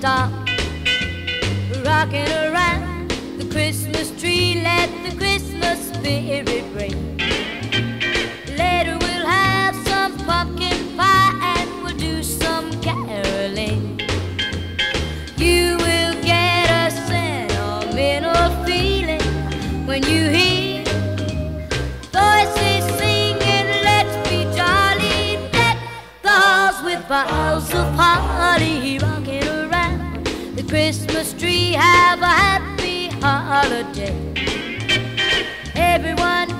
stop rocking around the Christmas tree. Let the Christmas spirit ring. Later we'll have some pumpkin pie and we'll do some caroling. You will get a sentimental feeling when you hear voices singing, let's be jolly. Deck the halls with boughs of holly, rocking around the Christmas tree. Have a happy holiday. Everyone